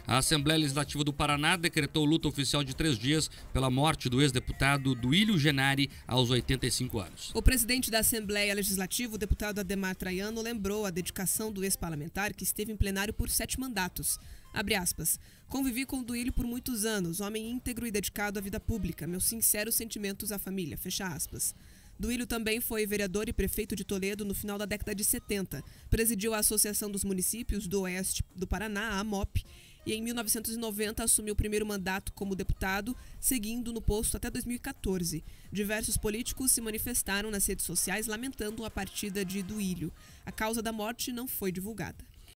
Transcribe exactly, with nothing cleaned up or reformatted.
A Assembleia Legislativa do Paraná decretou luta oficial de três dias pela morte do ex-deputado Duílio Genari, aos oitenta e cinco anos. O presidente da Assembleia Legislativa, o deputado Ademar Traiano, lembrou a dedicação do ex-parlamentar que esteve em plenário por sete mandatos. Abre aspas. Convivi com o Duílio por muitos anos, homem íntegro e dedicado à vida pública. Meus sinceros sentimentos à família. Fecha aspas. Duílio também foi vereador e prefeito de Toledo no final da década de setenta. Presidiu a Associação dos Municípios do Oeste do Paraná, a AMOP, e em mil novecentos e noventa assumiu o primeiro mandato como deputado, seguindo no posto até dois mil e quatorze. Diversos políticos se manifestaram nas redes sociais lamentando a partida de Duílio. A causa da morte não foi divulgada.